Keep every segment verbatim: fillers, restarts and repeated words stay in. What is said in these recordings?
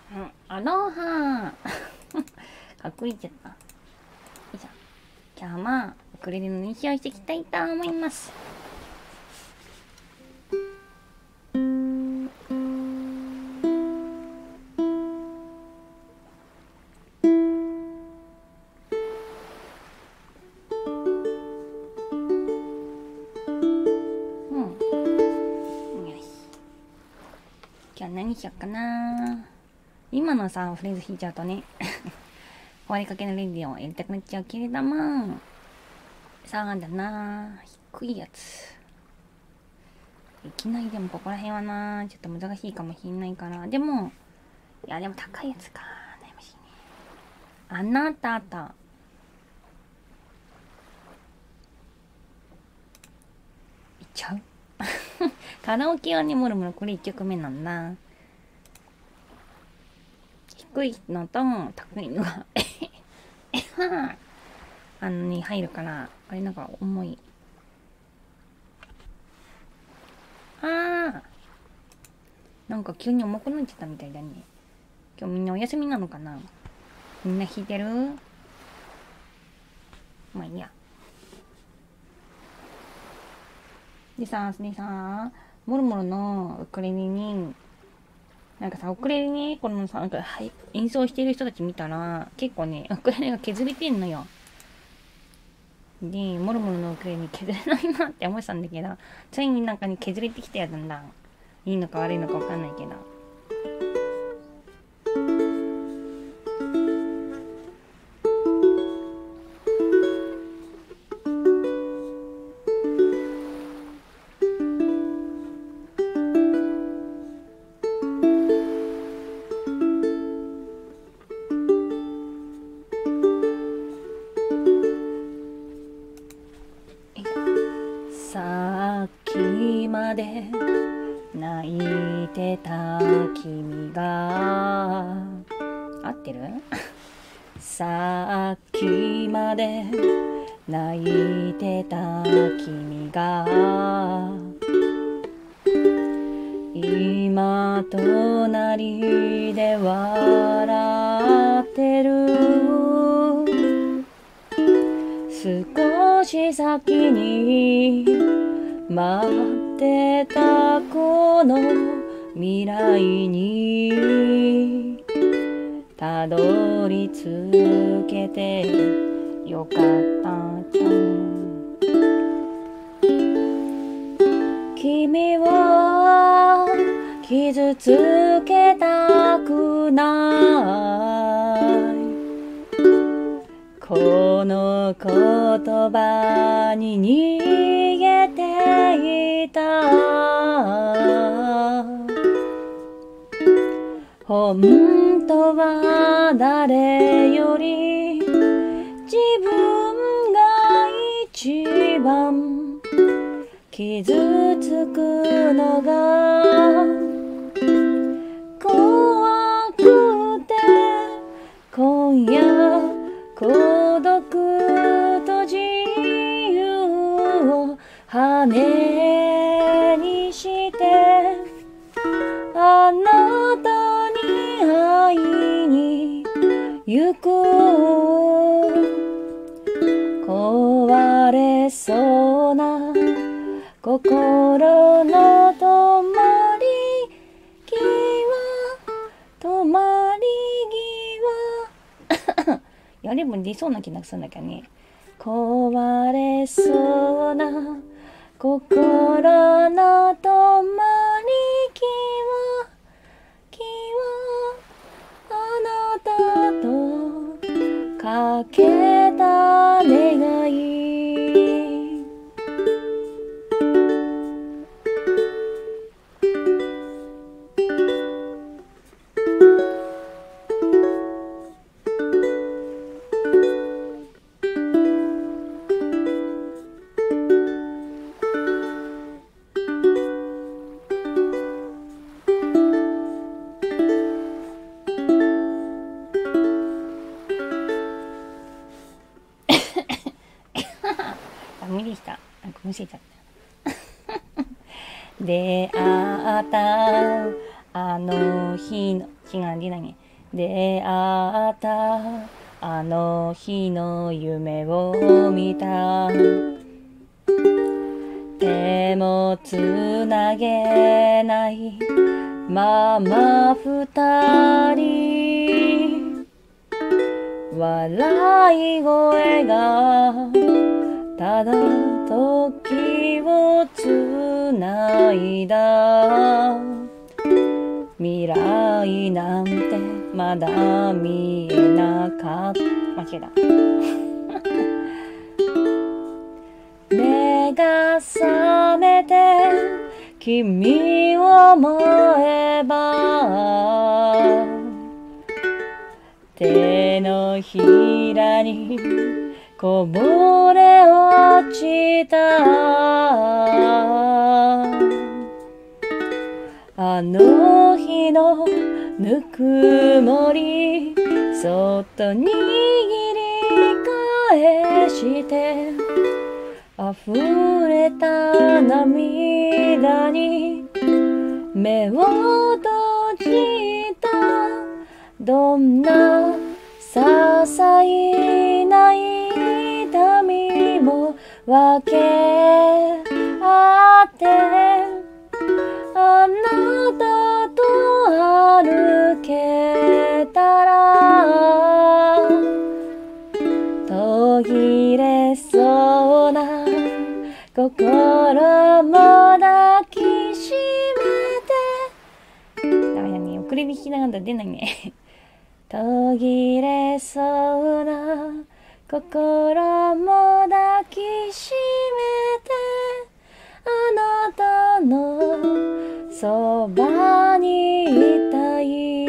うん、アロハかっこいいっちゃった。よいしょ。今日もウクレレの練習をしていきたいと思います。うん。よし。今日何しよっかな。今のさ、フレーズ弾いちゃうとね終わりかけのレディオやりたくなっちゃうけれども、そうだな、低いやつ。いきなりでもここら辺はな、ちょっと難しいかもしんないから。でも、いやでも高いやつか。悩ましいね。あなたと。いっちゃうカラオケはね、もろもろこれいっきょくめなんだ。低いのと高いのがあのに入るから、あれなんか重い。あーなんか急に重くなっちゃったみたいだね。今日みんなお休みなのかな。みんな弾いてる？まあいいや。でさ、でさ、もろもろのウクレレに、なんかさ、ウクレレに、このさ、なんか、はい、演奏してる人たち見たら、結構ね、ウクレレが削れてんのよ。で、もろもろのウクレレに削れないなって思ってたんだけど、ついになんかに削れてきたやつなんだ。いいのか悪いのかわかんないけど。さっきまで泣いてた君が合ってるさっきまで泣いてた君が今隣で笑ってる少し先に待ってたこの未来にたどり着けてよかったじゃん。君を傷つけたくないこの言葉に逃げていた本当は誰より自分が一番傷つくのが怖くて今夜孤独と自由を羽にしてあなたに会いに行く壊れそうな心の止まり際止まり際やれば出そうな気がするんだけどね。壊れそうな心の止まり際際あなたとかけた願いダメでした。なんかむせちゃった出会ったあの日の違う出ないね出会ったあの日の夢を見た。手もつなげないまま二人、笑い声がただ時をつないだ。未来なんてまだ見えなかった。間違えた。目が覚めて君を思えば、手のひらにこぼれ落ちたあの日のぬくもり、そっと握り返して溢れた涙に目を閉じた。どんな些細な痛みも分け合って、あなたと歩けたら途切れそうな心も抱きしめて。ダメだね、遅れ引きながら出ないね。途切れそうな心も抱きしめて、あなたのそばにいたい。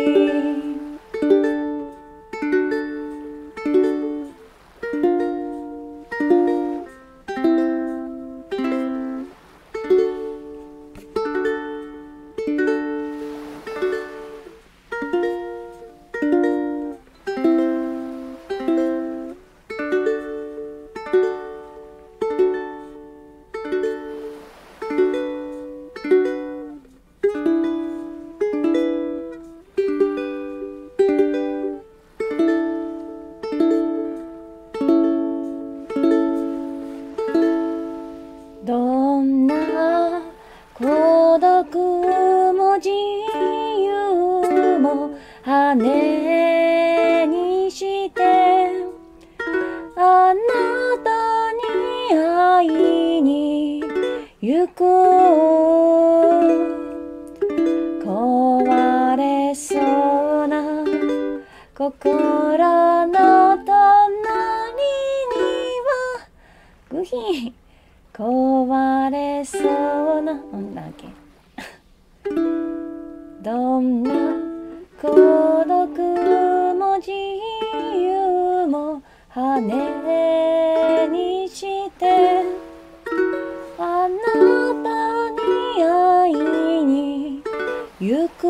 どんな孤独も自由も羽にしてあなたに会いに行く。壊れそうな心の隣にはグヒン壊れそうな、なんだっけどんな孤独も自由も羽にしてあなたに会いに行く。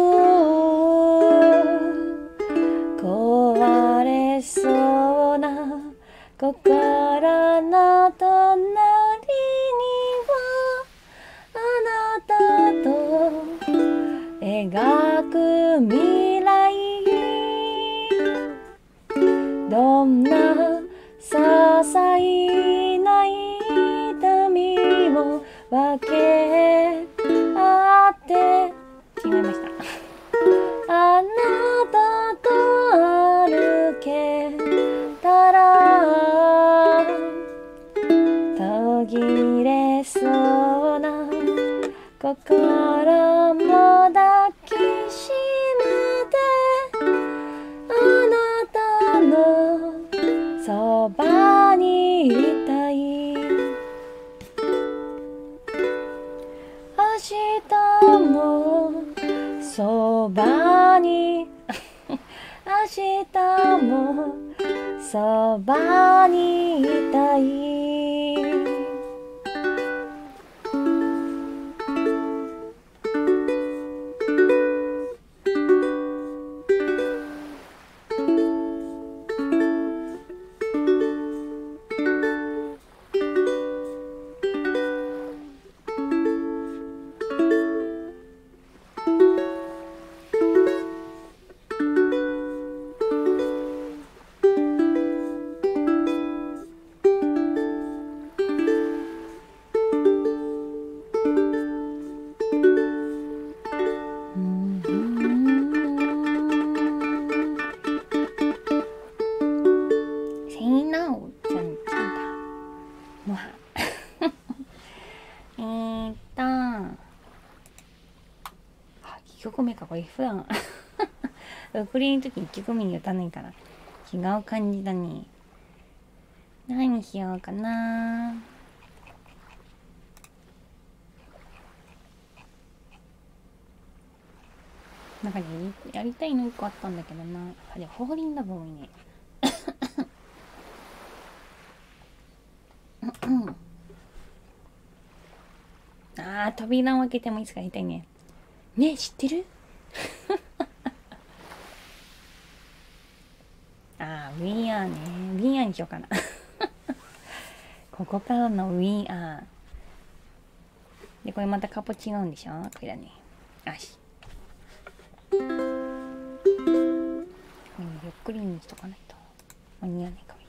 壊れそうな心の隣にはあなたと描く未来。どんな些細な痛みも分け合って違いました。あなたと歩けたら途切れそうな心も抱きしめてあなたのそばにいたい。明日もそばに明日もそばにいたい。 これ普段ウクレレの時いっきょくめに歌わないから違う感じだね。何にしようかな。なんかね、やりたいのいっこあったんだけどな。あれ、法輪だ、ボーイね。あー、扉を開けてもいつかやりたいね。ねえ、知ってるあー、We Are ね。We Are にしようかな。ここからの We Are。で、これまたカポ違うんでしょこれだね。よし。これゆっくりにしとかないと間に合わないかも。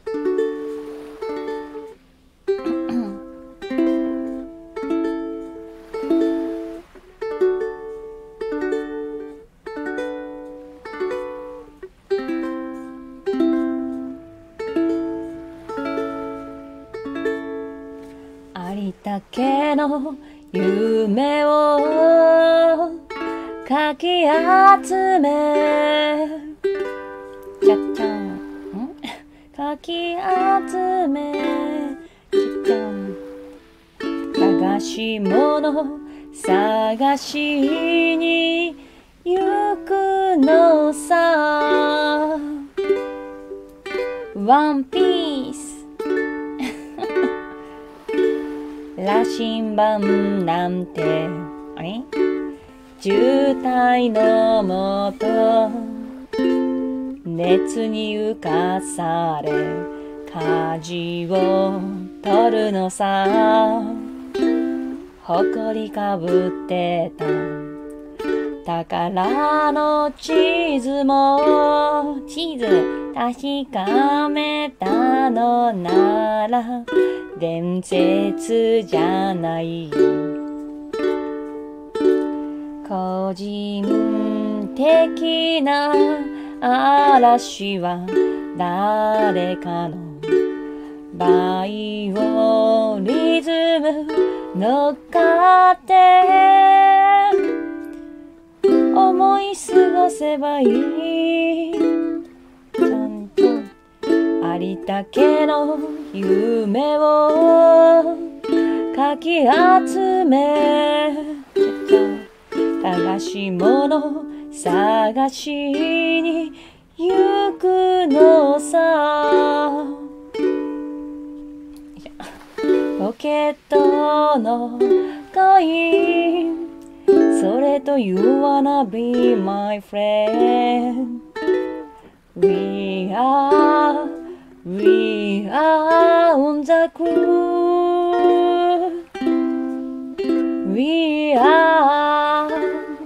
ありったけの夢をかき集めちゃっちゃんんかき集めちゃっちゃん探し物探しに行くのさワンピース羅針盤なんてあれ渋滞のもと熱に浮かされ舵を取るのさほこりかぶってた宝の地図も地図確かめたのなら伝説じゃない個人的な嵐は誰かのバイオリズム乗っかって思い過ごせばいいちゃんとありったけの夢をかき集め探し物探しに行くのさポケットのコインそれと You wanna be my friend We are We are on the cruise We are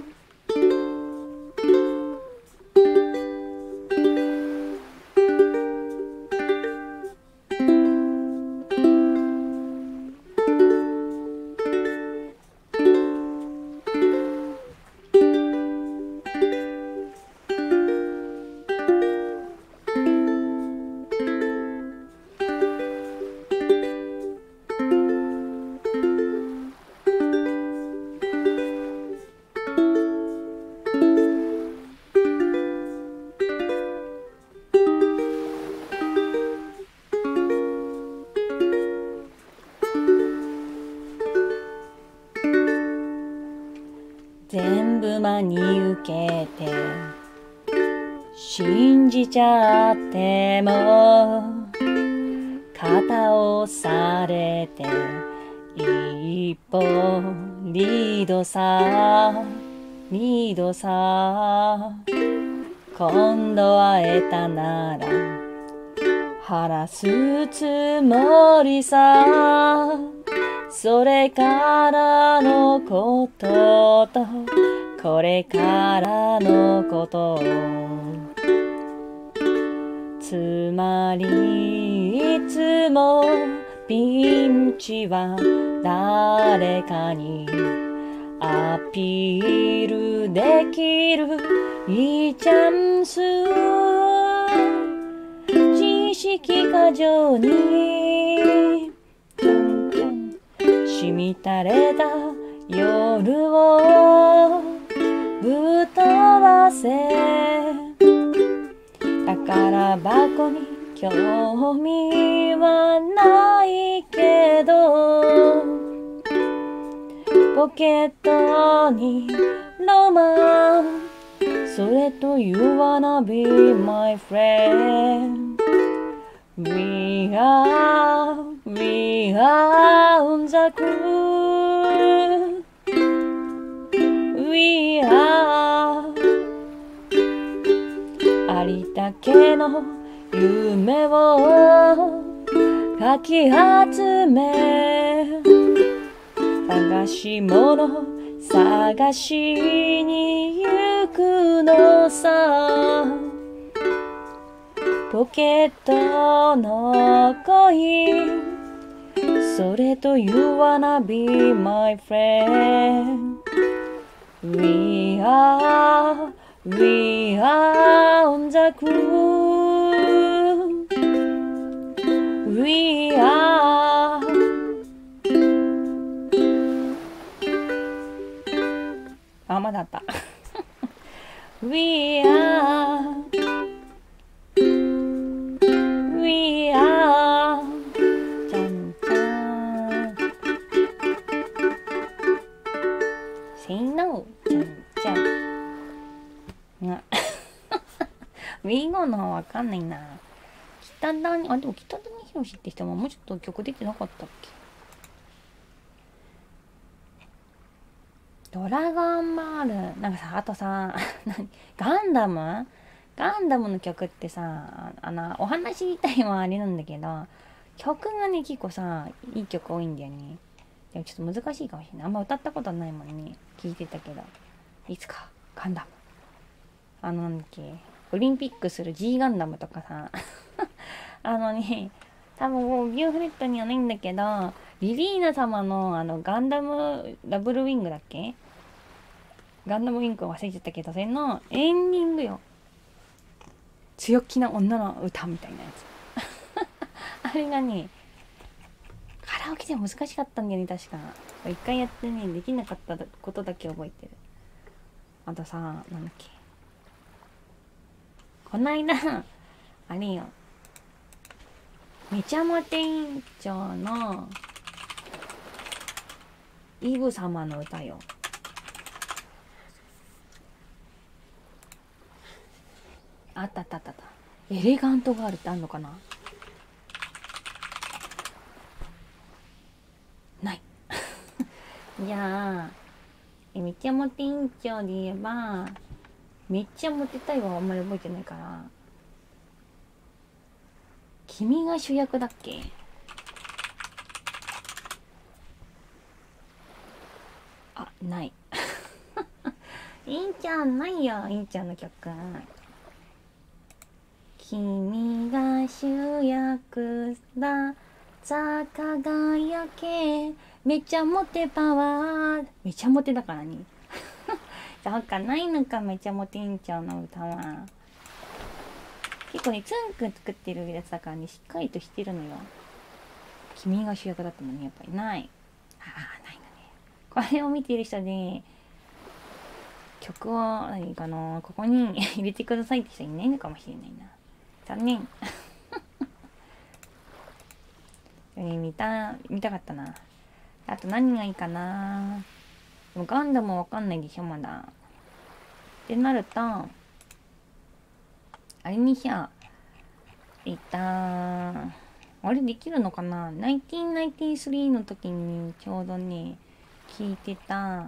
全部真に受けて信じちゃっても肩をされて一歩リードさリードさ今度会えたなら晴らすつもりさそれからのこととこれからのことつまりいつもピンチは誰かにアピールできるいいチャンス知識過剰にしみたれた夜をぶとせ宝箱に興味はないけどポケットにロマンそれと You wanna be my friend We are, we are on the crew We are ありったけの夢をかき集め探し物探しに行くのさポケットのコインそれと You wanna be my friend We are, we are on the crew We are あ、まだあったWe are We are じゃんじゃん Say no じゃんじゃんなウィーゴのわかんないな北谷あでも北谷宏って人ももうちょっと曲出てなかったっけドラゴンボールなんかさあとさガンダムガンダムの曲ってさあのお話自体はあれなんだけど曲がね結構さいい曲多いんだよねでもちょっと難しいかもしれないあんま歌ったことないもんね聞いてたけどいつかガンダムあのなんだっけオリンピックする G ガンダムとかさあのね多分もうビューフレットにはないんだけどリリーナ様のあのガンダムダブルウィングだっけガンダムウィング忘れちゃったけどそれのエンディングよ強気な女の歌みたいなやつあれがねカラオケでも難しかったんだよね確か一回やってねできなかったことだけ覚えてるあとさなんだっけこないだあれよめちゃモテ委員長のイブ様の歌よあったあったあったエレガントガールってあんのかなないじゃあえめっちゃモテ委員長で言えばめっちゃモテたいはあんまり覚えてないから君が主役だっけあないいんちゃんないよいんちゃんの曲君が主役ださ輝けめちゃモテパワーめちゃモテだからねそうかないのかめちゃモテ委員長の歌は結構ねつんくん作ってるやつだからねしっかりとしてるのよ君が主役だったのにやっぱりないああないのねこれを見ている人で曲を何かなここに入れてくださいって人いないのかもしれないな残念見た見たかったなあと何がいいかなでもガンダムわかんないでしょまだってなるとあれにしゃいたあれできるのかなナインティーンナインティースリーの時にちょうどね聞いてた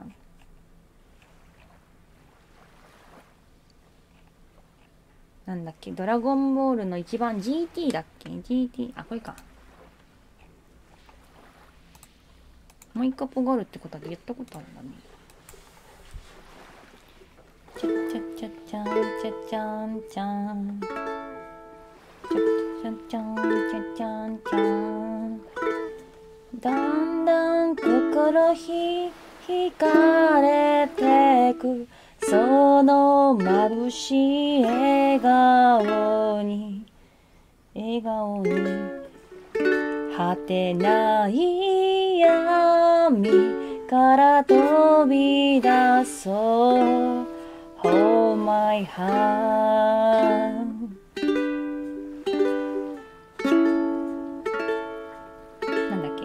なんだっけドラゴンボールの一番 ジーティー だっけ ジーティー あこれかもう一個ポゴールってことで言ったことあるんだねちゃちゃちゃちゃんちゃちゃんちゃんちゃちゃちゃんちゃちゃんちゃんだんだん心ひ惹かれてくその眩しい笑顔に笑顔に果てない闇から飛び出そう Hold my hand なんだっけ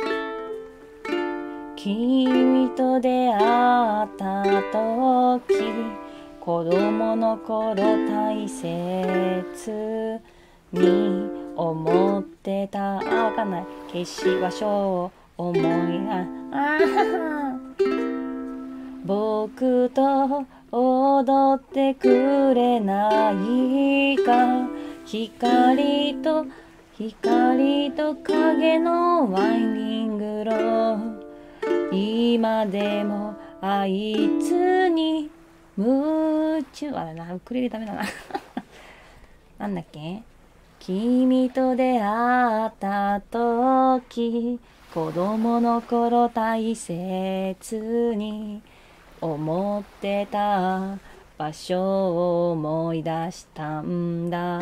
君と出会った時子供の頃大切に思ってたあわかんない消し場所を思いがあ僕と踊ってくれないか光と光と影のワインディングロー今でもあいつに夢中あれなウクレレダメだななんだっけ君と出会った時子供の頃大切に思ってた場所を思い出したんだ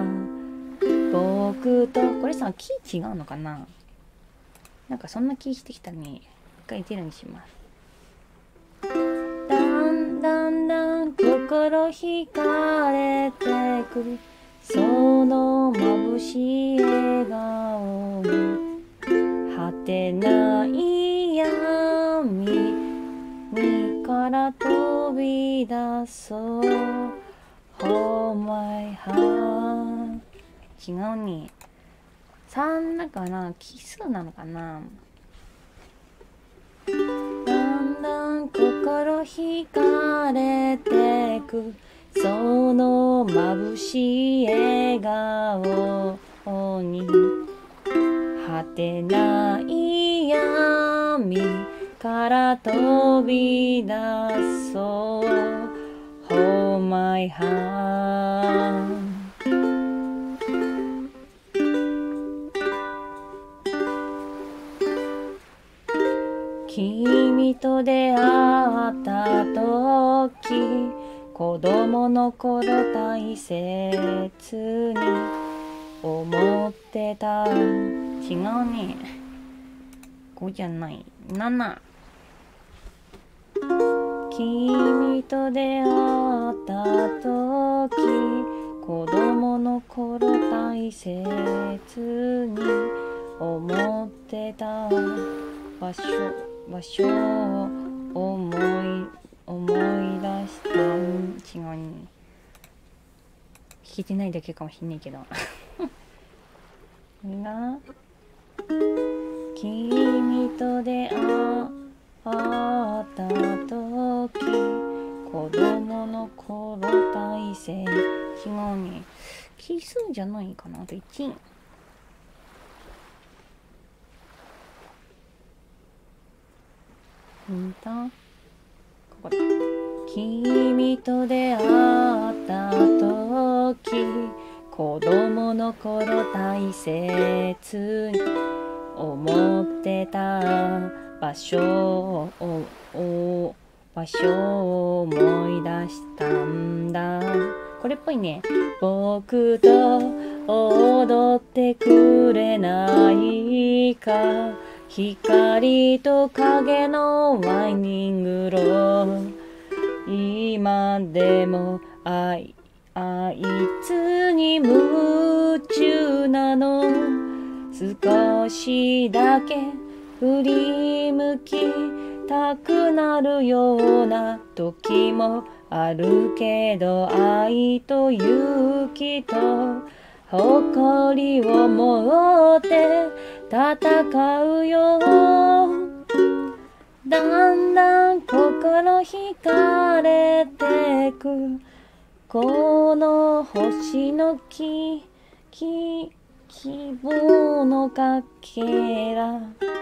僕とこれさキー違うのかななんかそんな気してきたね一回ゼロにしますだんだんだん心惹かれてくその眩しい笑顔に果てない闇にから飛び出そう Hold my hand 違うねさんだから奇数なのかなだんだん心惹かれてくその眩しい笑顔に果てない闇から飛び出そう Hold my hand君と出会った時子供の頃大切に思ってた違うねごじゃないなな君と出会った時子供の頃大切に思ってた場所場所を思い思い出した違うね聞いてないだけかもしんないけどこれが君と出会った時子供の頃大切違うね奇数じゃないかなあといちうんとここだ君と出会った時子供の頃大切に思ってた場所を場所を思い出したんだこれっぽいね僕と踊ってくれないか光と影のワイニングロー今でもあいあいつに夢中なの少しだけ振り向きたくなるような時もあるけど愛と勇気と誇りを持って戦うよだんだん心惹かれてくこの星のきき希望のかけら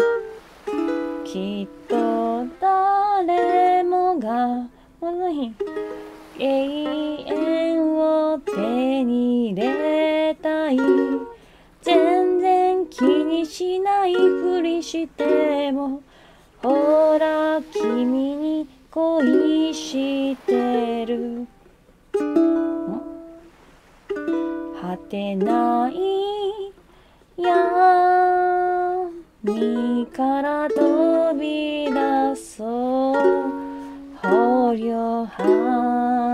きっと誰もが永遠を手に入れたい全然気にしないふりしてもほら君に恋してる果てない闇から飛び出そうHold your hand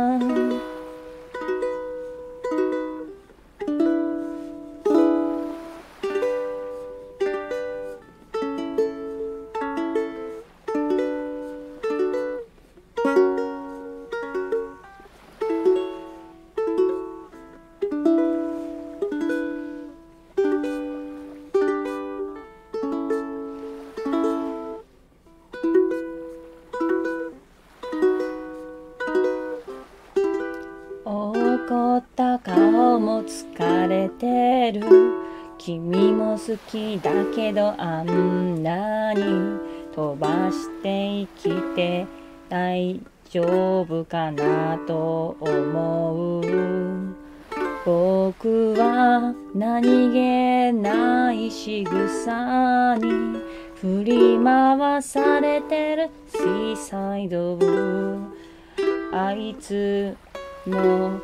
れてる。君も好きだけどあんなに飛ばして生きて大丈夫かなと思う。僕は何気ない仕草に振り回されてるシーサイドブ。あいつもん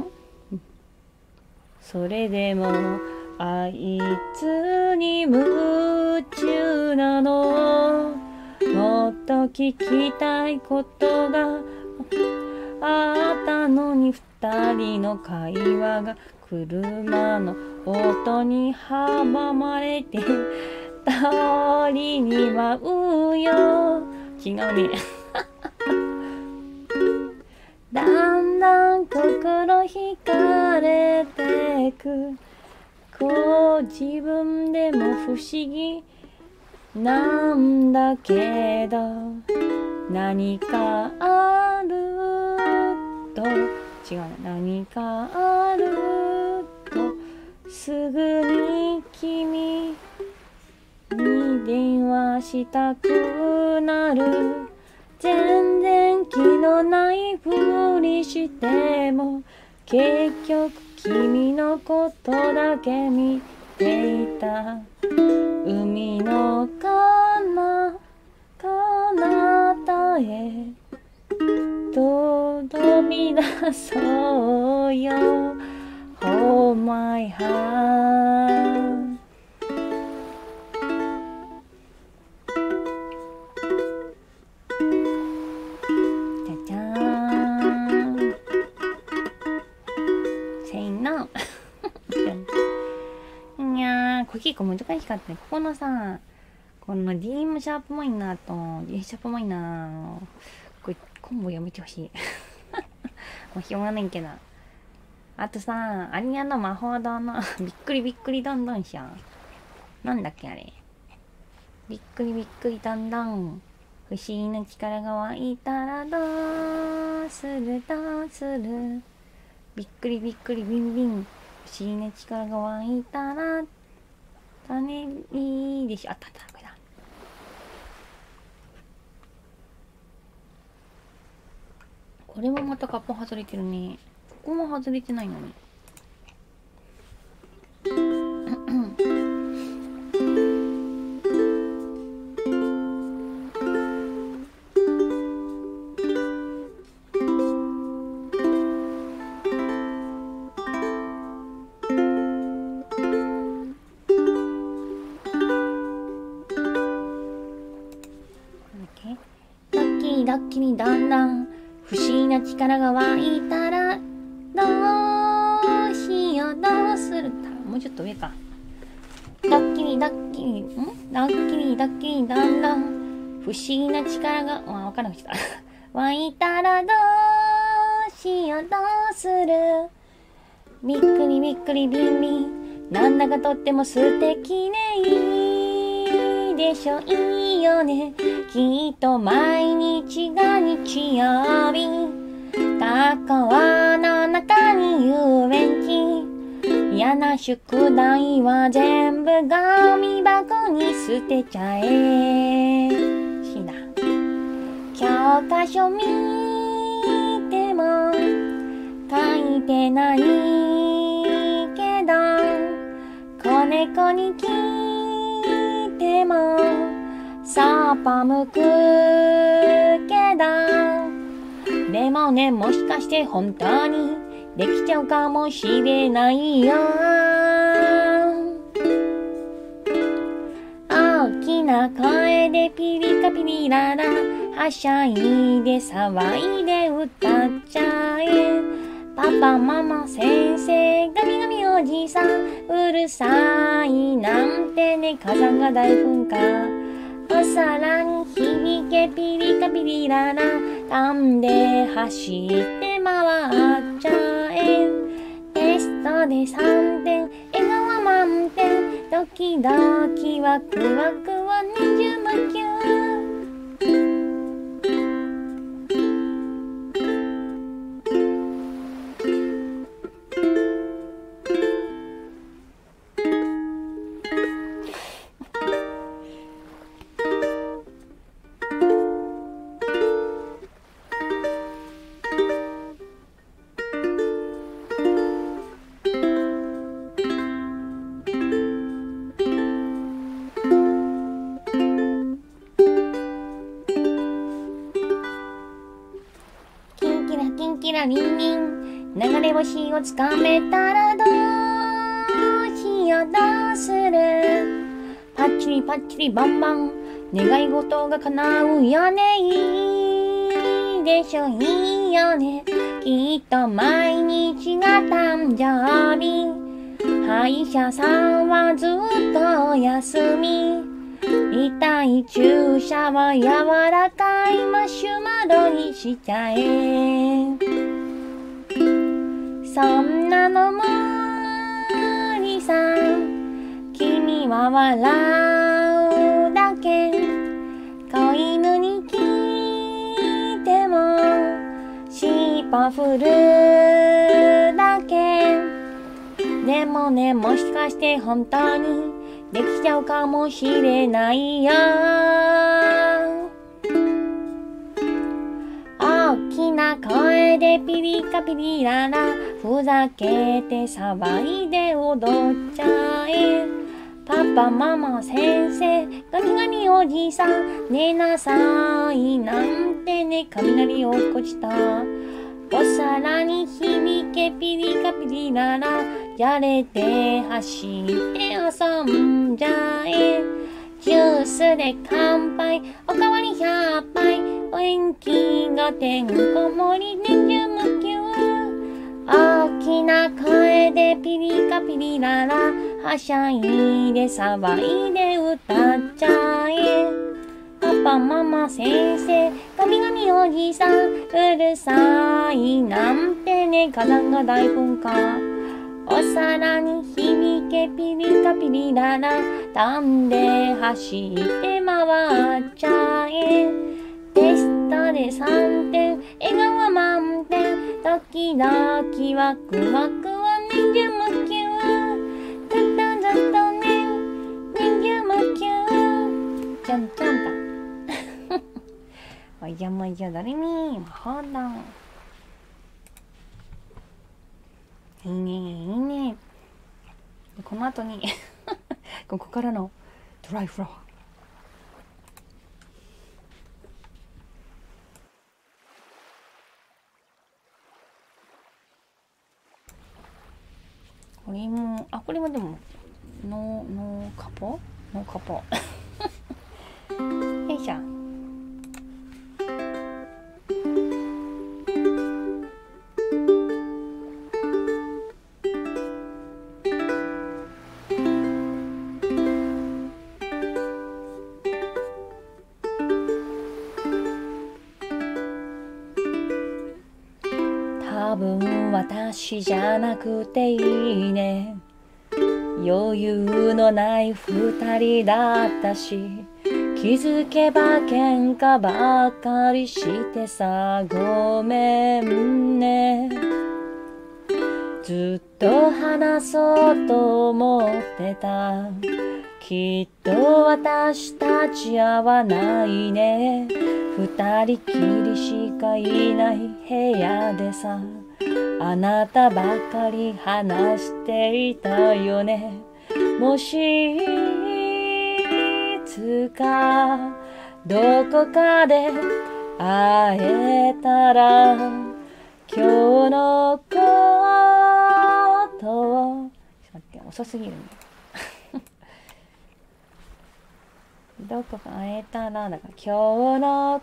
それでもあいつに夢中なの。もっと聞きたいことがあったのに二人の会話が車の音に阻まれて通りに舞うよ。違うねだんだん心惹かれてく。こう自分でも不思議なんだけど何かあると違う何かあるとすぐに君に電話したくなる。全然気のないふりしても結局君のことだけ見ていた。海の彼方へと飛び出そうよ Hold my hand。 じゃじゃーん Say no いやーこれ結構難しかったね。ここのさこの ディーエム シャープマイナーと A シャープマイナーのこれコンボやめてほしいもうしょうがないけど。あとさアリアの魔法堂のびっくりびっくりどんどんしょなんだっけあれ。びっくりびっくりどんどん不思議な力が湧いたらどうするどうする。びっくりびっくりビンビン不思議な力が湧いたら種いいでしょ。あったあったこれだ。これもまたカップ外れてるね。ここも外れてないのにドッキリドッキリだんだん不思議な力が湧いたらどうしようどうする。もうちょっと上か。ドッキリドッキリんドッキリドッキリだんだん不思議な力があ分からなくなった湧いたらどうしようどうする。びっくりびっくりビンビンなんだかとっても素敵ね。いいでしょいいよね。きっと毎日が日曜日。学校の中に遊園地。嫌な宿題は全部ゴミ箱に捨てちゃえ。しな教科書見ても書いてないけど子猫に聞いてもそっぽ向くけどでもねもしかして本当にできちゃうかもしれないよ。大きな声でピリカピリララはしゃいで騒いで歌っちゃえ。パパママ先生ガミガミおじさんうるさいなんてね火山が大噴火。お皿に響けピリカピリララ噛んで走って回っちゃえ。テストでさんてん笑顔満点ドキドキワクワクは二重無休。 れ星をつかめたらどうしようどうする。パッチリパッチリバンバン願い事が叶うよね。いいでしょいいよね。きっと毎日が誕生日。歯医者さんはずっと休み。痛い注射は柔らかいマシュマロにしちゃえ。そんなの無理さ。君は笑うだけ。子犬に聞いても尻尾振るだけ。でもね、もしかして本当にできちゃうかもしれないよ。大きな声でピリカピリララふざけて騒いで踊っちゃえ。パパママ先生ガミガミおじさん寝なさいなんてね。雷落っこちたお皿に響けピリカピリララ。やれて走って遊んじゃえ。ジュースで乾杯おかわりひゃっぱい。お縁起がてんこ盛り年中無休。大きな声でピリカピリララはしゃいで騒いで歌っちゃえ。パパママ先生ガミガミおじさんうるさいなんてね。火山が大噴火お皿に響けピリカピリララ。飛んで走って回っちゃえ。テストでさんてん笑顔満点。時々ワクワクは年中無休。ずっとずっとね年中無休。ちゃんちゃんだおいじゃまいじゃだれみ魔法だ。いいねいいね。でこの後にここからのドライフラワー。これもあこれはでもノーノーカポノーカポよいしょ。多分私じゃなくていいね。余裕のない二人だったし、気づけば喧嘩ばかりしてさ、ごめんね。ずっと話そうと思ってた。きっと私たち合わないね。二人きりしかいない部屋でさ、あなたばかり話していたよね。もしいつかどこかで会えたら、今日のことをちょっと待って、遅すぎるねどこか会えたらだから今日の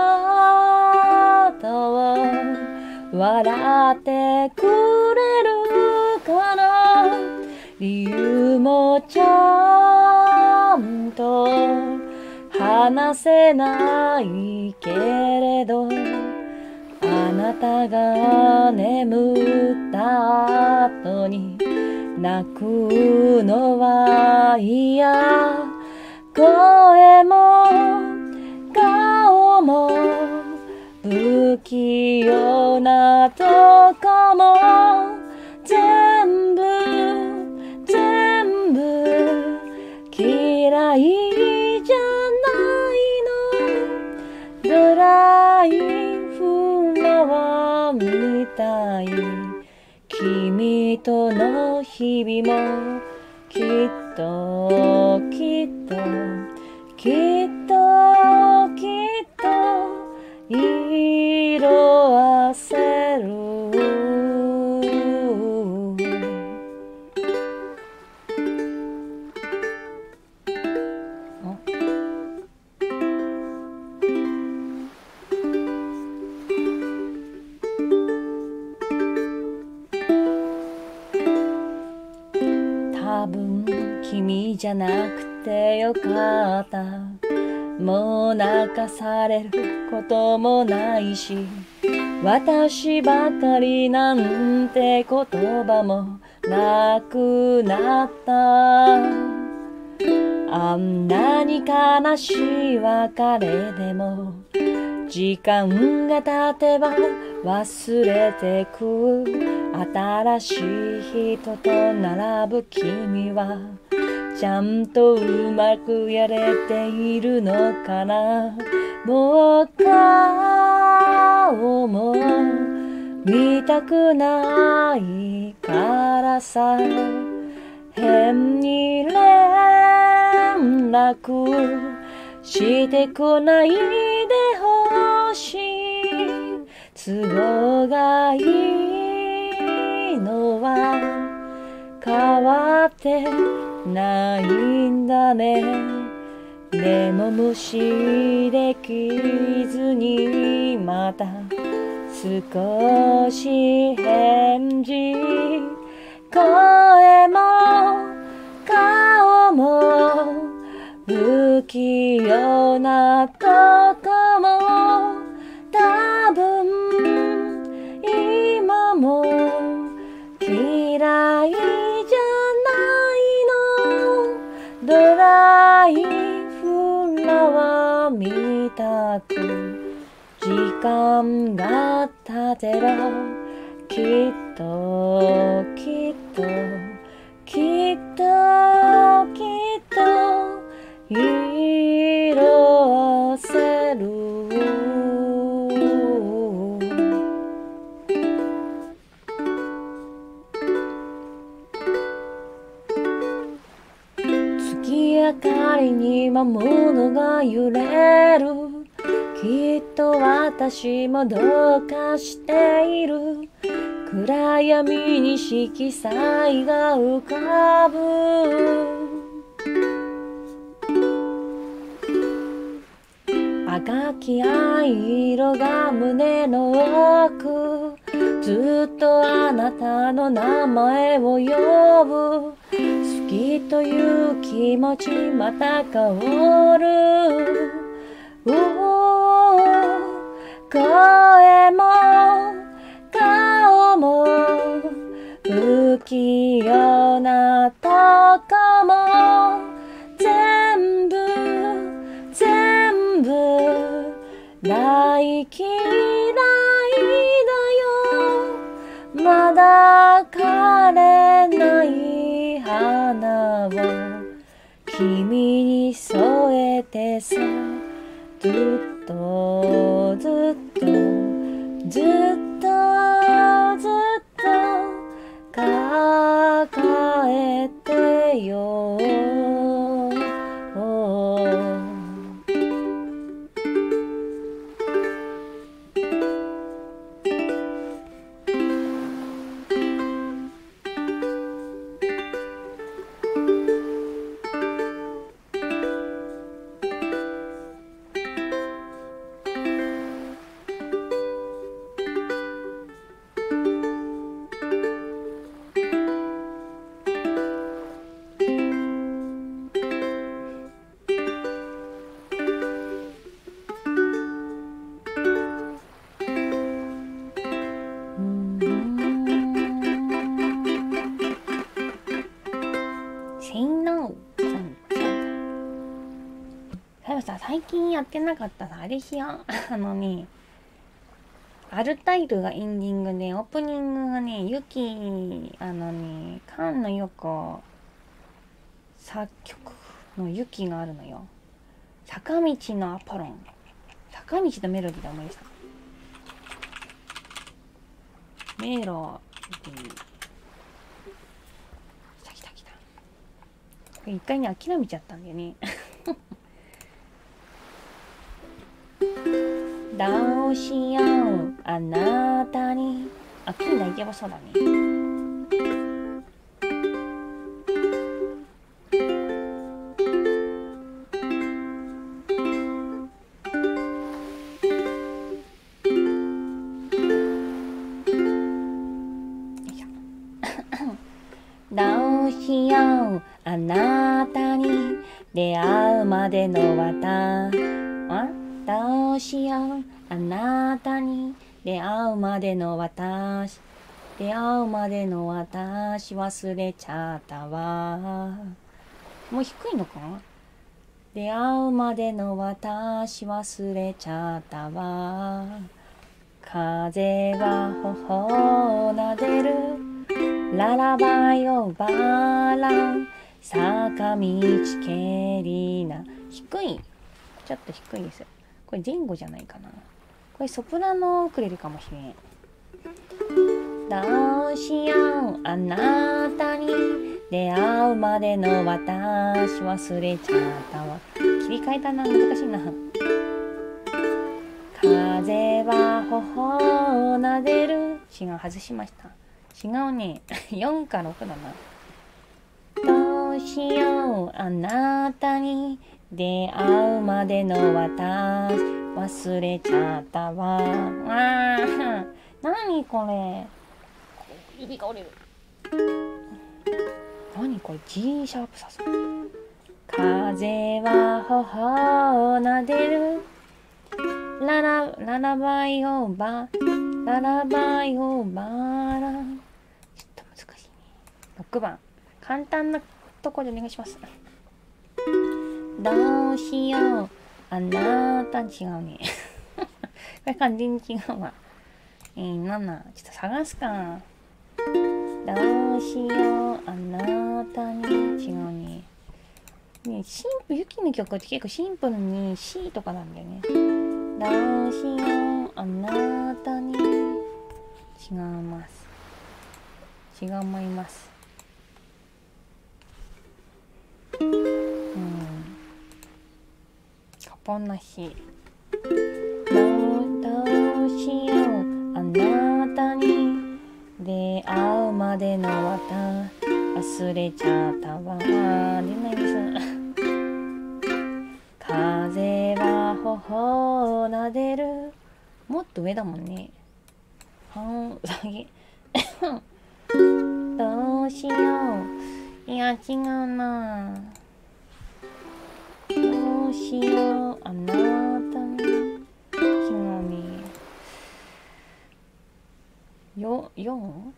ことを笑ってくれるかな。理由もちゃんと話せないけれど、あなたが眠った後に泣くのは嫌。声も顔も不器用なとこも全部全部嫌いじゃないの。ドライフラワーみたい。君との日々もきっときっときっときっと色あせる。 多分君じゃなくてよかった。もう泣かされることもないし、私ばかりなんて言葉もなくなった。あんなに悲しい別れでも時間が経てば忘れてく。新しい人と並ぶ君はちゃんとうまくやれているのかな。もう顔も見たくないからさ、変に連絡してこないでほしい。都合がいいのは変わってないんだね。でも無視できずにまた少し返事。声も顔も不器用なとこも多分今も嫌いじゃないの。ドライフラワーみたく時間が経てばきっときっときっときっと色あせる。月明かりに魔物が揺れる。きっと私もどうかしている。暗闇に色彩が浮かぶ。赤き藍色が胸の奥。ずっとあなたの名前を呼ぶ。好きという気持ちまた香る。声も顔も不器用なとこも全部全部大嫌いだよ。まだ枯れない花を君に添えてさ、ずっとずっとずっとずっと抱えてよ。最近やってなかったさ、あれしよう。あのね、アルタイルがエンディングで、オープニングがね、ユキ、あのね、菅野陽子作曲のユキがあるのよ。坂道のアポロン。坂道のメロディーで思い出した。メロディー。来た来た来た。これ一回に諦めちゃったんだよね。どうしようあなたに。あ、キー大丈夫そうだね。どうししようあなたに出会うまでの私あどうしようあなたに出会うまでの私出会うまでの私忘れちゃったわ。もう低いのかな。出会うまでの私忘れちゃったわ。風が頬をなでるララバイをバラン坂道けりな。低い、ちょっと低いです。これ前後じゃないかな。これソプラノウクレレかもしれん。どうしようあなたに出会うまでの私忘れちゃったわ。切り替えたな、難しいな。風は頬をなでる。違う、外しました。違うね。よんかろくだな。どうしようあなたに出会うまでの私忘れちゃったわ。あーなにこれ、指が折れる。何これ、 G シャープさす。風は頬をなでるララララバイオーバーララバイオーバーラ。ちょっと難しいね。ろくばん簡単なところでお願いします。どうしようあなた。違うねこれ完全に違うわ。えー、ななちょっと探すか。どうしようあなたに。違うね。ね、シンプル、ユキの曲って結構シンプルに C とかなんだよね。どうしようあなたに。違います。違う思います。うん。カポンなし。どう、どうしようあなたに出会うまでの私忘れちゃったわ。出ないです。風は頬をなでる。もっと上だもんね。はん、下げ。どうしよう。いや、違うな。どうしよう、あなたに。違うね。よ、よん?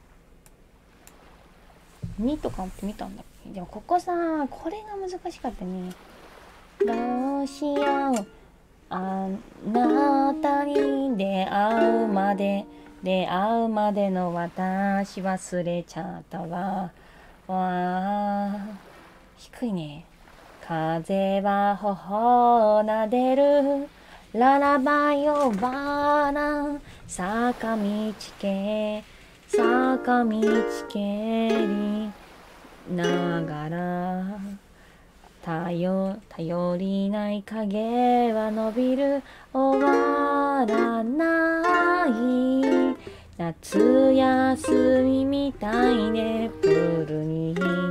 に とかって見たんだっけ。でもここさ、これが難しかったね。どうしようあなたに出会うまで出会うまでの私忘れちゃったわ。わー低いね。風は頬をなでるララバイをバラ坂道系坂道系りながら頼, 頼りない影は伸びる終わらない夏休みみたいねプールに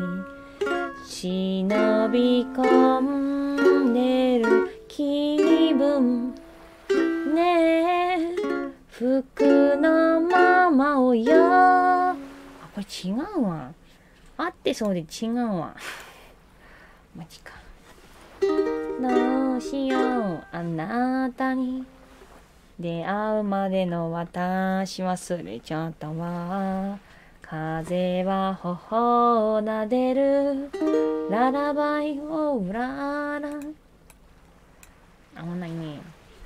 忍び込んでる気分ねえ服のままをよ。あ、これ違うわ。合ってそうで違うわ。マジか。どうしようあなたに出会うまでの私忘れちゃったわ。風は頬をなでるララバイをララ。合わないね。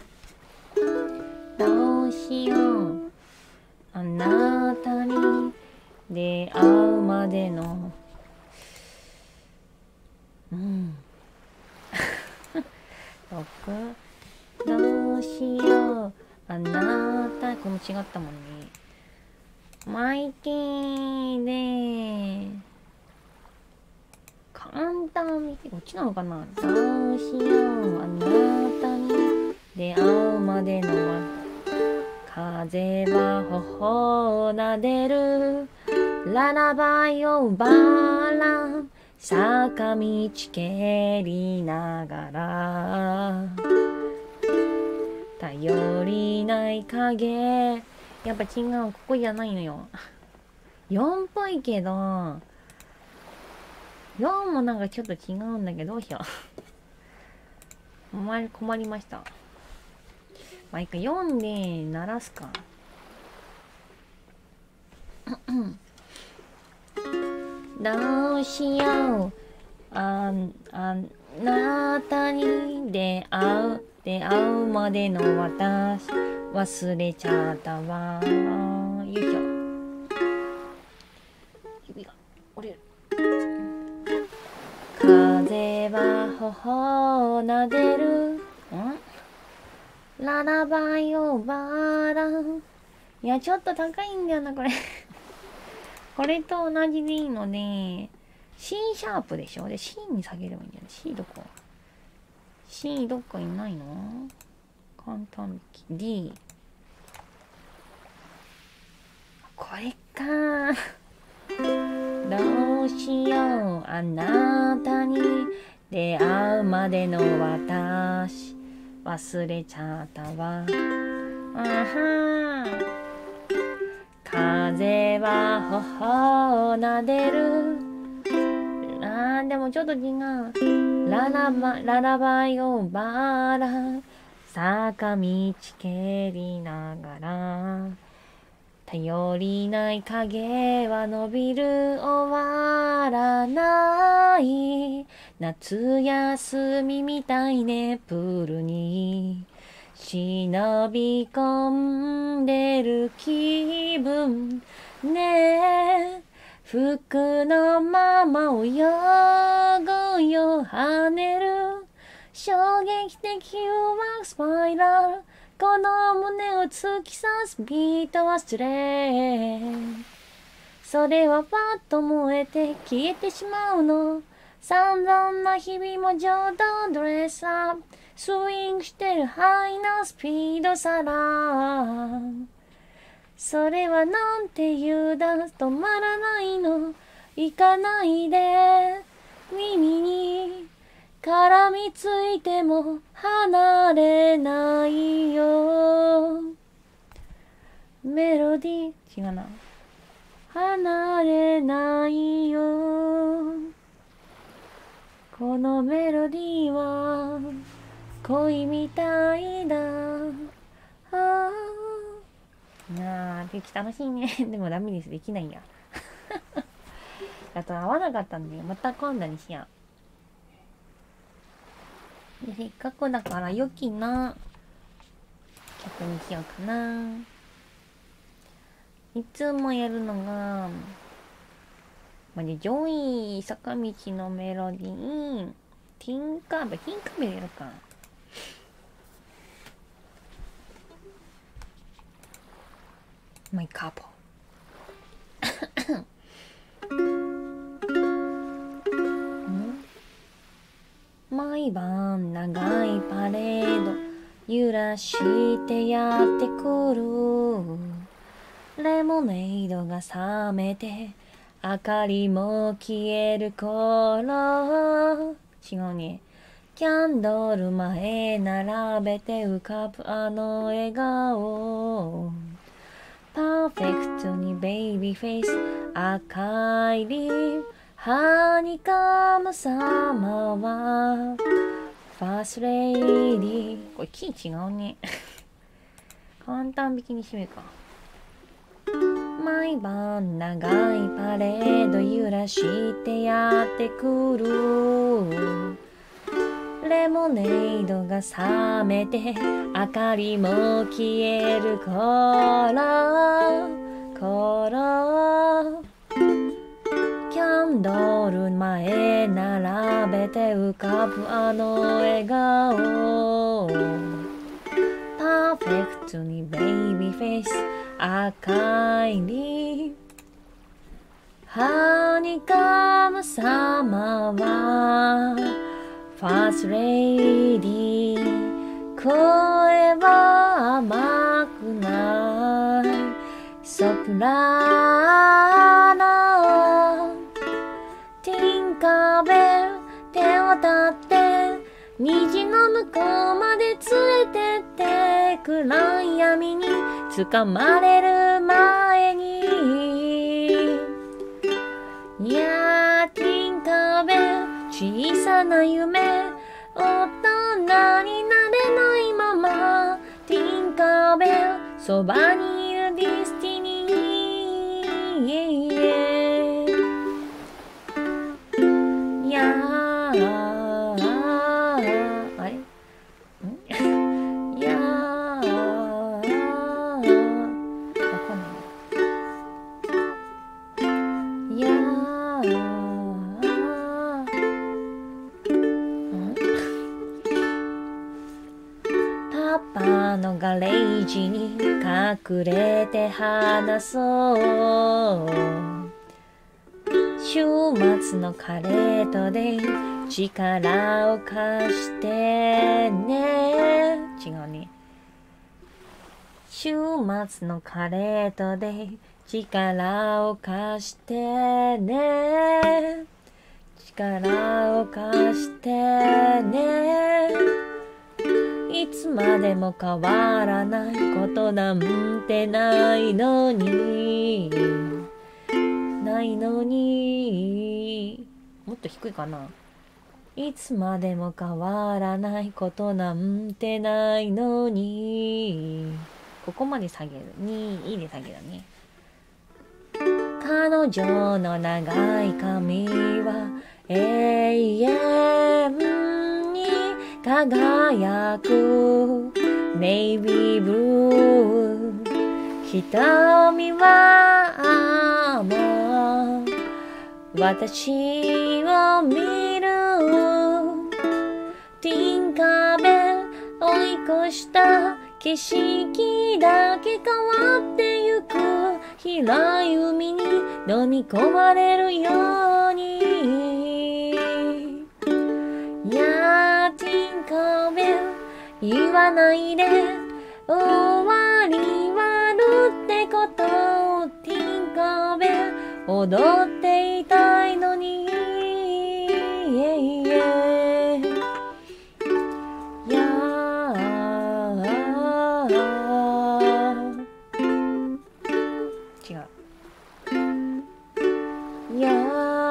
どうしようあなたに出会うまでのうんろくどうしようあなた。この違ったもんね。マイキーで簡単こっちなのかな。どうしようあなたに出会うまでのは風は頬をなでるララバイをバラ坂道蹴りながら頼りない影。やっぱ違う、ここじゃないのよ。よんっぽいけどよんもなんかちょっと違うんだけど、どうしよう。あまり困りました。まあいいか、よんで鳴らすか。どうしよう。あ、あなたに出会う、出会うまでの私、忘れちゃったわ。よいしょ。指が折れる。風は頬を撫でる。んララバイオバラン。いや、ちょっと高いんだよな、これ。これと同じでいいので、C シャープでしょ。で、C に下げればいいんだよね。C どこ ?C どっかいないの？簡単に D。これか。どうしよう。あなたに出会うまでの私、忘れちゃったわ。あはん。風は頬を撫でる。あーでもちょっと違う。ララバララバイオバラ、坂道蹴りながら、頼りない影は伸びる終わらない、夏休みみたいねプールに忍び込んでる気分ねえ、服のまま泳ごうよ跳ねる衝撃的ワークスパイラル、この胸を突き刺すビートは失礼、それはパッと燃えて消えてしまうの、散々な日々も冗談ドレスアップ、スイングしてるハイなスピードさら、それはなんていうダンス止まらないの、行かないで耳に絡みついても離れないよ、メロディー違うな、離れないよ、このメロディーは恋みたいだ、あーなあでき楽しいねでもダメです、できないやあと合わなかったんでまた今度にしよう。でせっかくだから良きな曲にしようかな。いつもやるのがまあね、ジョイ坂道のメロディー、ティンカーベル、ティンカーベルやるか。マイカーボ毎晩長いパレード揺らしてやってくる、レモネードが冷めて明かりも消える頃、違うね、キャンドル前並べて浮かぶあの笑顔、パーフェクトにベイビーフェイス赤いリップ、ハニカム様はファーストレイディー、これキー違うね簡単弾きにしてみるか。毎晩長いパレード揺らしてやってくる、レモネードが冷めて明かりも消える頃、頃キャンドル前並べて浮かぶあの笑顔、パーフェクトにベイビーフェイス赤いリップ、ハニカム様はファーストレイディー、声は甘くないソプラノ、ティンカーベル手を立って虹の向こうまで連れてって暗闇に掴まれる前に、いやーティンカカベル小さな夢大人になれないままティンカーベルそばにいるディスティニーいやーあれんいやーわかんないいやーパパのガレージに隠れて話そう週末のカレートで力を貸してね違うね週末のカレートで力を貸してね力を貸してねいつまでも変わらないことなんてないのにないのにもっと低いかないつまでも変わらないことなんてないのにここまで下げるにいで下げるね彼女の長い髪は永遠に輝くネイビーブルー瞳はもう私を見るティンカーベル追い越した景色だけ変わってゆく広い海に飲み込まれるようにいやーティンカーベル言わないで終わりはるってことティンカーベル踊っていたいのにいや違ういや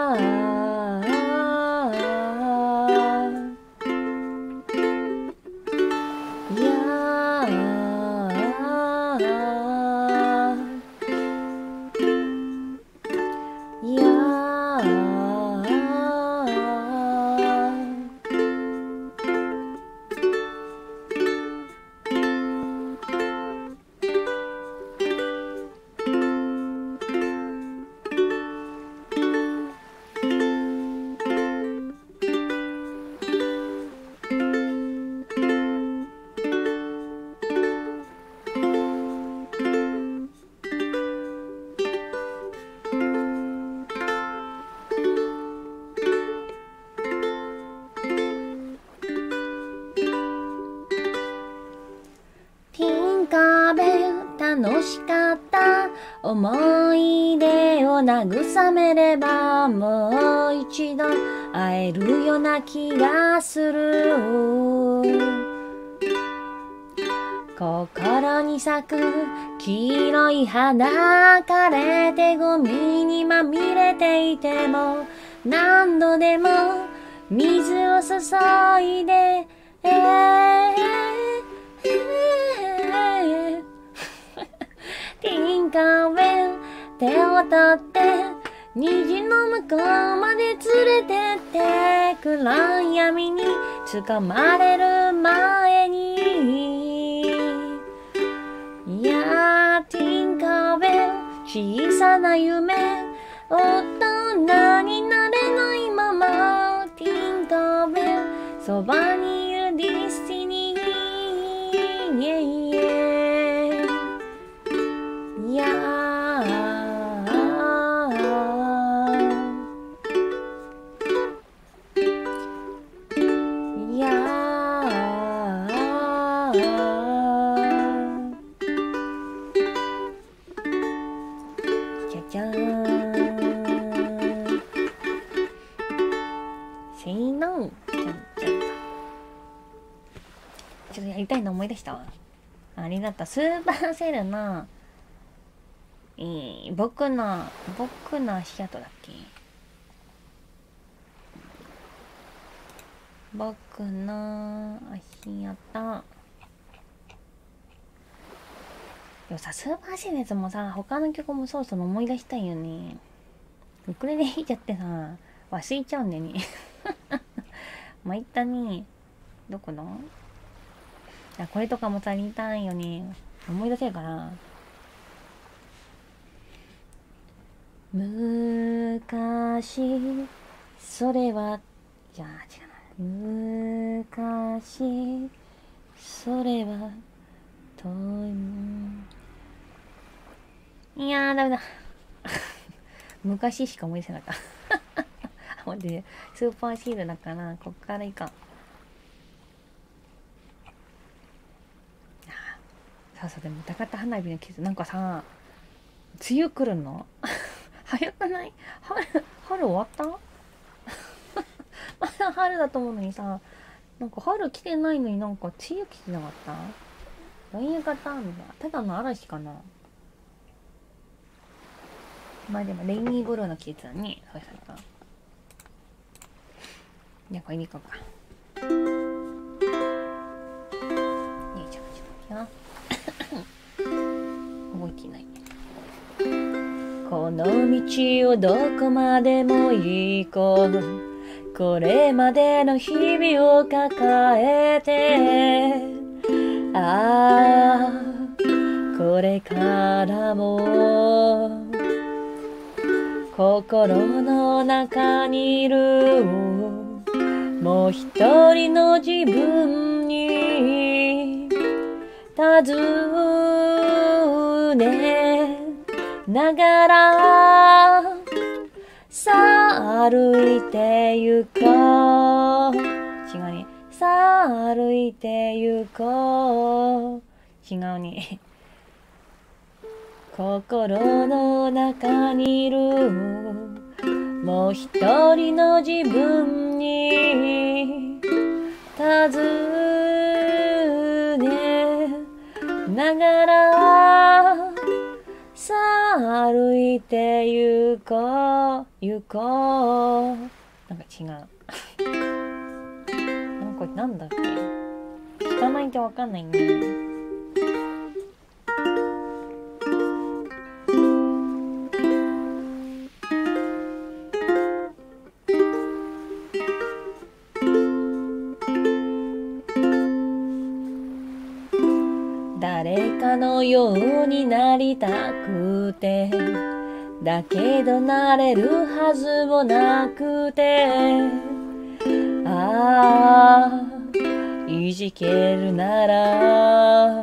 いやいや楽しかった思い出を慰めればもう一度会えるような気がする心に咲く黄色い花枯れてゴミにまみれていても何度でも水を注いで、えーえーえーティンカーベル手を取って虹の向こうまで連れてって暗闇に捕まれる前にいやーティンカーベル小さな夢大人になれないままティンカーベルそばにいるディスティニーイエイエいやいやじゃじゃーんせーのじゃんじゃんちょっとやりたいの思い出したわありがとうスーパーセルのえー、僕の僕の足跡だっけ僕の足音。でもさ、スーパーシーレツもさ、他の曲もそろそろ思い出したいよね。ウクレレ弾いちゃってさ、忘れちゃうんだよね。参ったね。どこだ？いや、これとかもさ、りたいよね。思い出せるかな。昔、それは、じゃあ違うな。昔、それは、遠い。いやー、ダメだ。昔しか思い出せなかった。待って、スーパーシールだから、こっからいかん。さあ、でも高田花火の季節、なんかさ、梅雨来るの早くない？春、春終わったまだ春だと思うのにさ、なんか春来てないのになんか梅雨来てなかった？どういう方みたいな。ただの嵐かな。まあでもレイニーブルーの季節だね。そうしたら。じゃあこれに行こうか。よいしょ、ちょっとよ。覚えてない。この道をどこまでも行こう。これまでの日々を抱えて。ああ、これからも心の中にいるもう一人の自分に尋ねながらさあ歩いて行こう。違うね。さあ歩いて行こう。違うね。心の中にいるもう一人の自分に尋ねながらさあ歩いて行こう行こう。なんか違う。なんかなんだっけ。聞かないとわかんないね。誰かのようになりたくてだけどなれるはずもなくてああいじけるなら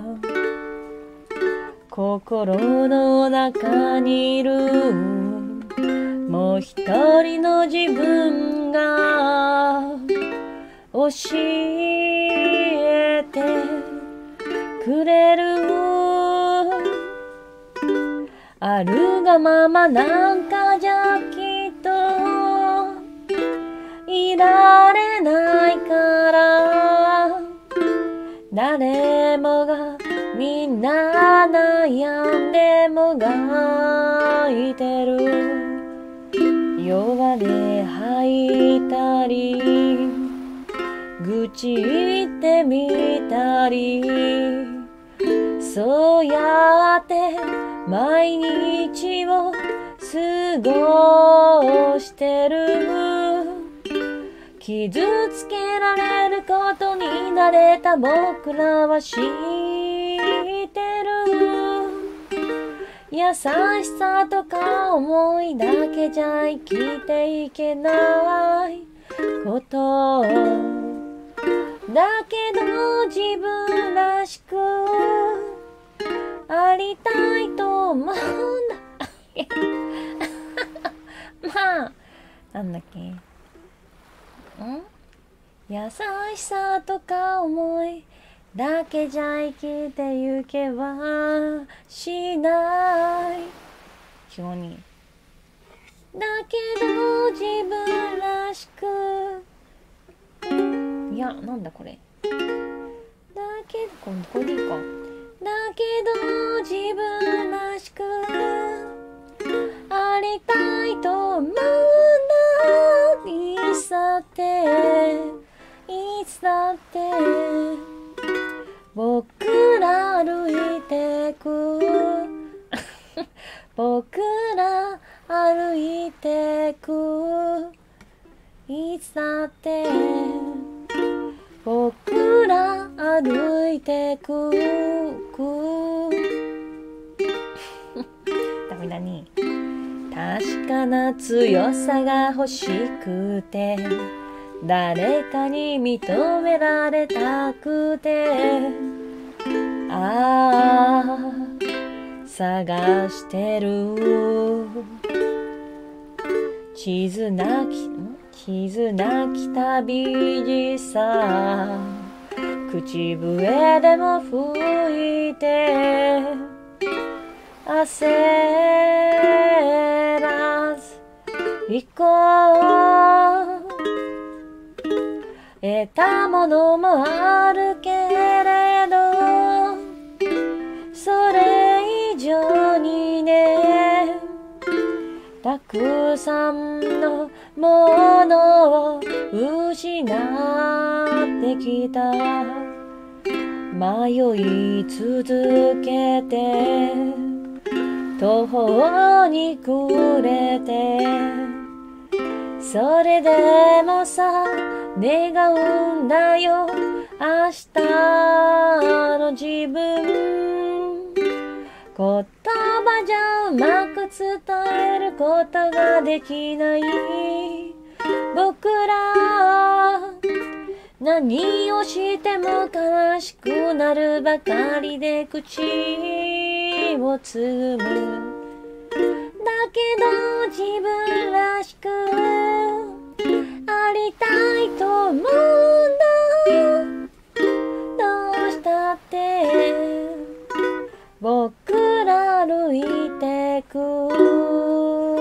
心の中にいるもう一人の自分が教えてくれるあるがままなんかじゃきっといられないから誰もがみんな悩んでもがいてる弱音吐いたり愚痴言ってみたりそうやって毎日を過ごしてる傷つけられることに慣れた僕らは知ってる優しさとか思いだけじゃ生きていけないことだけど自分らしくありたいと思うんだまあなんだっけん優しさとか思いだけじゃ生きてゆけはしない非常にだけど自分らしくいやなんだこれだけどこれでいいかだけど自分らしくありたいと思うんだいさていつだって僕ら歩いてく僕ら歩いてくいつだって僕ら歩いてくダメだね。確かな強さが欲しくて誰かに認められたくてああ探してる地図なき地図なき旅路さ口笛でも吹いて焦らず行こう得たものもあるけれどそれ以上にねたくさんのものを失ってきた迷い続けて途方に暮れてそれでもさ願うんだよ明日の自分言葉じゃうまく伝えることができない僕ら何をしても悲しくなるばかりで口をつぐむだけど自分らしくありたいと思うんだどうしたって僕ら歩いてく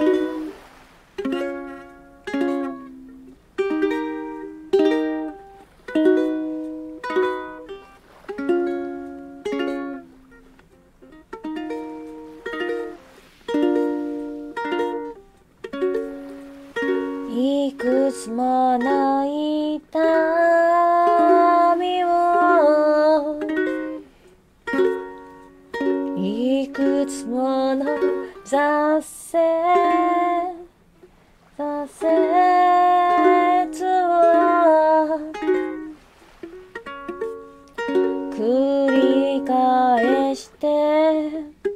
いくつもの痛みをいくつもの挫折挫折を繰り返して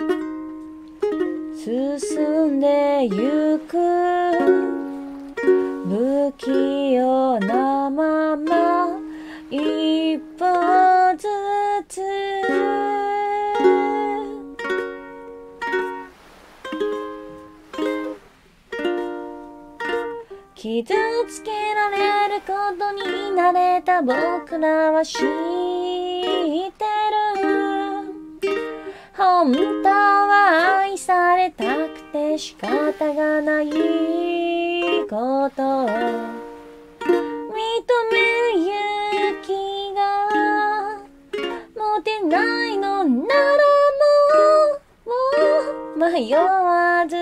進んでゆく不器用なまま一歩ずつ傷つけられることに慣れた僕らは知ってる本当は愛されたくて仕方がないことを認める勇気が持てないのならもう迷わず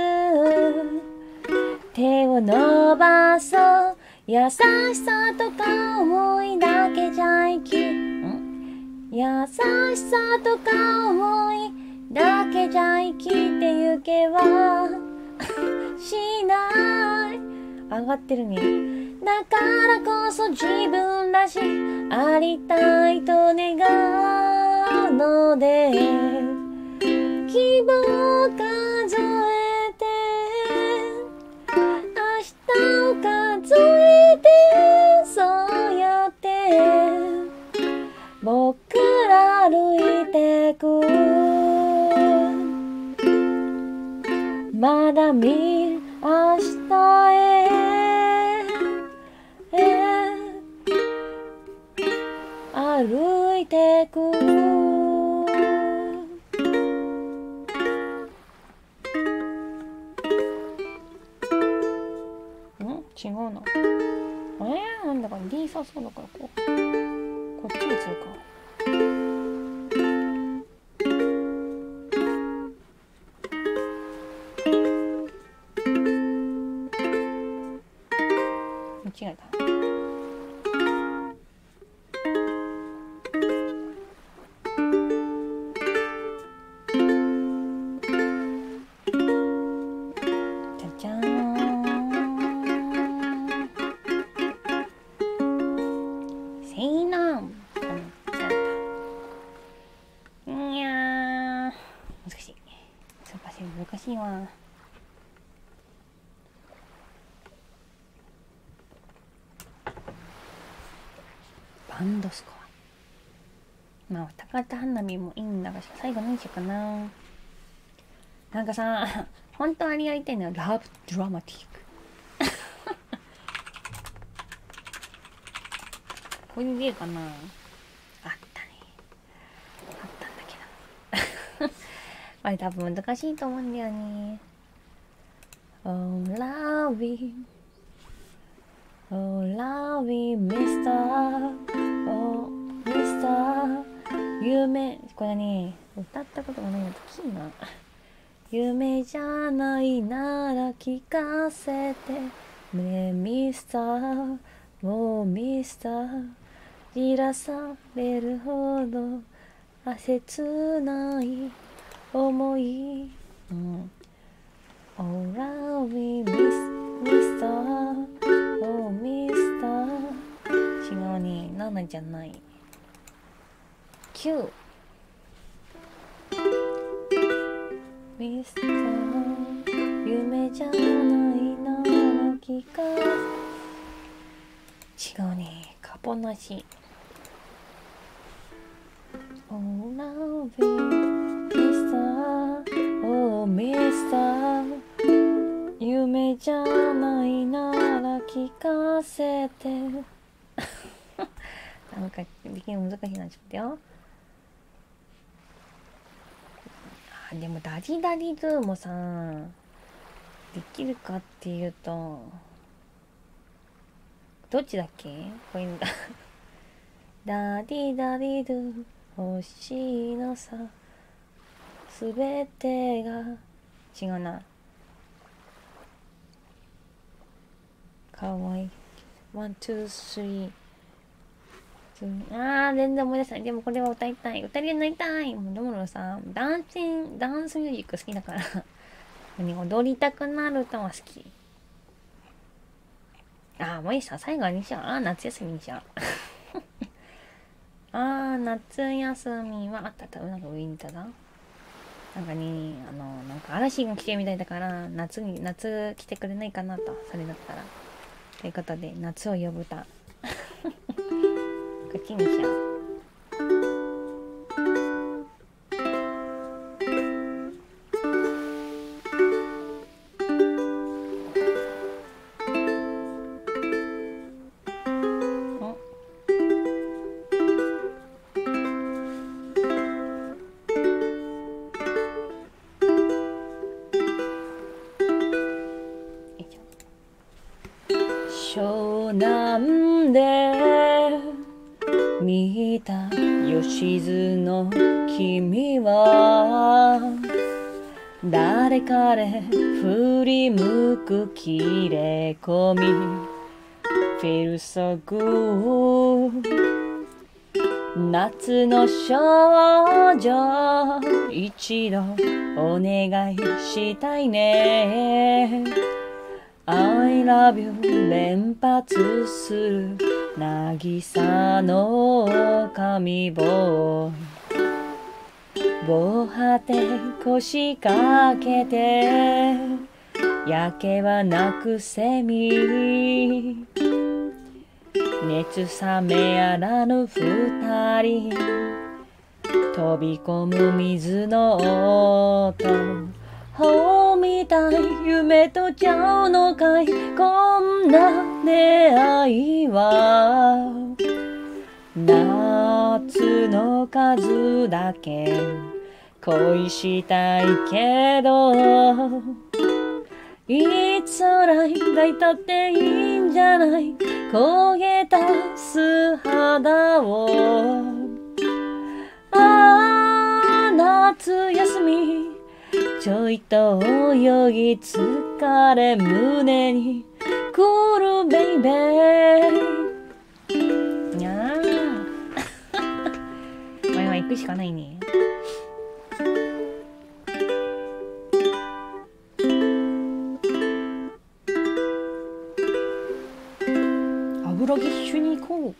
手を伸ばそう優しさとか思いだけじゃ生きん優しさとか思いだけじゃ生きてゆけはしない上がってるねだからこそ自分らしありたいと願うので希望を数えて明日を数えてそうやって僕ら歩いてくまだ見る明日へ歩いてく違うな。えー、なんだか D さそうだからこうこっちにするか。間違えた。 しいわ。バンドスコア。まあ高田花火もいいんだが、最後何しようかな。なんかさ、本当あれやりたいのよ。ラブドラマティック。これで出るかな。あったね。あったんだけど。あれ多分難しいと思うんだよね。Oh, lovey. Oh, lovey, mister. Oh, mister. 夢、これね、歌ったことがないのとキーな。夢じゃないなら聞かせてね、ミスター。もうミスター。じらされるほど切ない思い。うん。Oh, love me, mister. Oh, mister. 違うね。ななじゃない。きゅう。ミスター。夢じゃないなら聞かせ。違うね。カポなし。Oh, love me, mister. Oh, mister. 夢じゃないなら聞かせて。なんかできる難しいな。ちょっとよ。あ、でもダディダディドゥもさ、できるかっていうと、どっちだっけこれだ。ダディダディドゥ欲しいのさ、すべてが違うな。かわいい。ワン、ツー、スリー。あー、全然思い出せない。でもこれは歌いたい。歌えるようになりたい。もうでもさ、ダンシン、ダンスミュージック好きだから。踊りたくなる歌は好き。あー、もういいさ。最後にしよう。あー、夏休みにしよう。あー、夏休みは、あったあった、なんかウィンターだ。なんかね、あの、なんか嵐が来てるみたいだから、夏に、夏来てくれないかなと。それだったら。ということで、夏を呼ぶ歌。こっちにしよう。湘南で見た吉津の君は誰彼振り向く切れ込み Feel so good 夏の少女一度お願いしたいねI love you 連発する渚の髪棒防波堤腰掛けて焼けはなくセミ熱冷めやらぬ二人飛び込む水の音ほみたい夢とちゃうのかいこんな出会いは夏の数だけ恋したいけどいつ来抱いたっていいんじゃない焦げた素肌をああ夏休みちょいと泳ぎ疲れ胸に来るベイベーにゃーまあ今行くしかないね油ぎっしゅに行こう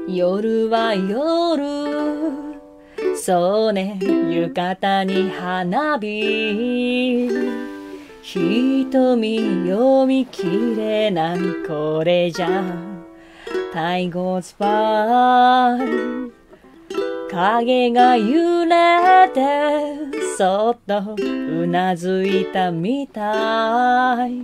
夜は夜、そうね、浴衣に花火。瞳読みきれない、これじゃタイゴースパイ。影が揺れてそっとうなずいたみたい。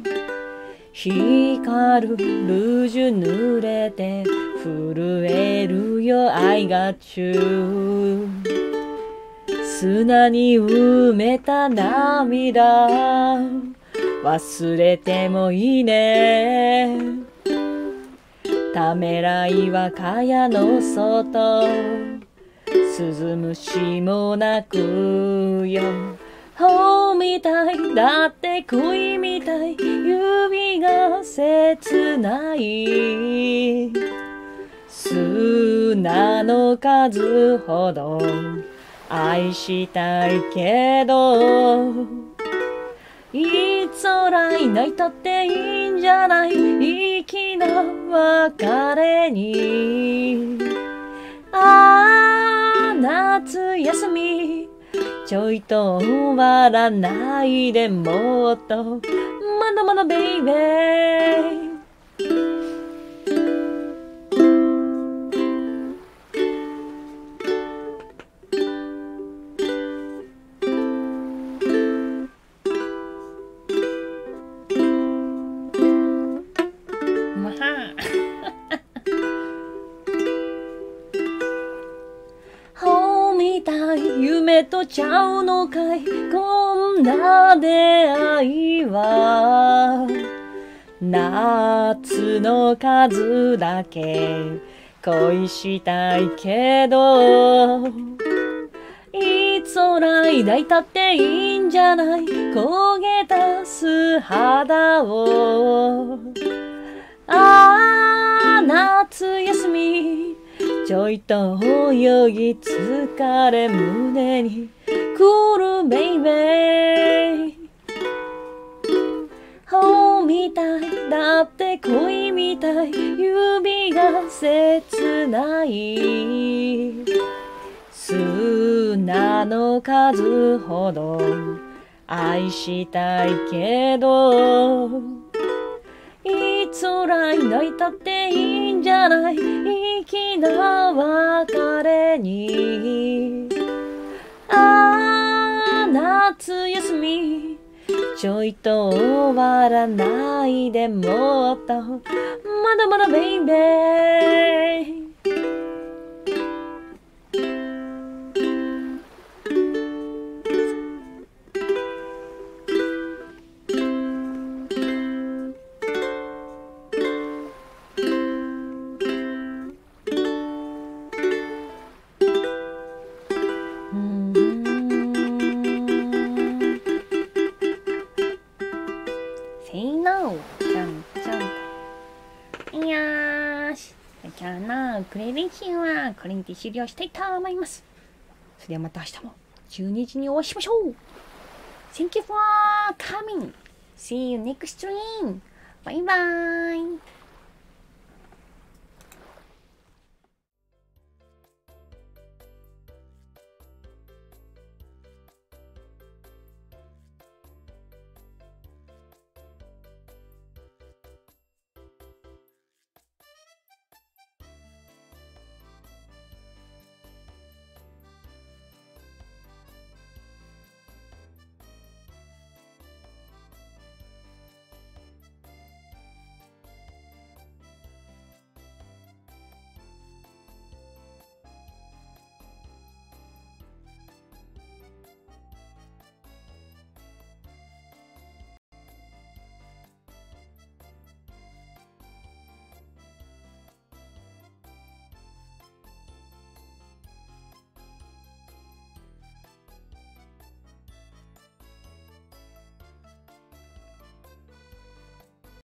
光るルージュ濡れて震えるよ愛が中。砂に埋めた涙忘れてもいいね。ためらいは蚊帳の外、鈴虫もなくよ。ほうみたいだって恋みたい、指が切ない。砂の数ほど愛したいけど、いつらい泣いたっていいんじゃない、粋な別れに。ああ夏休み、ちょいと終わらないでもっとまだまだベイベー。まはほうみたい夢とちゃうのかい、こんな出会いは。夏の数だけ恋したいけど、いつらい抱いたっていいんじゃない、焦げた素肌を。ああ夏休み、ちょいと泳ぎ疲れ胸に来るベイベー。ほうみたいだって恋みたい、指が切ない。砂の数ほど愛したいけど、いつらい泣いたっていいんじゃない、粋な別れに。ああ夏休み、ちょいと終わらないでもっとまだまだベイベー。Say no! ちゃんちゃん。いやーし、じゃあな、クレ練習はこれにて終了したいと思います。それではまた明日もじゅうにじにお会いしましょう。Thank you for coming. See you next stream. Bye bye.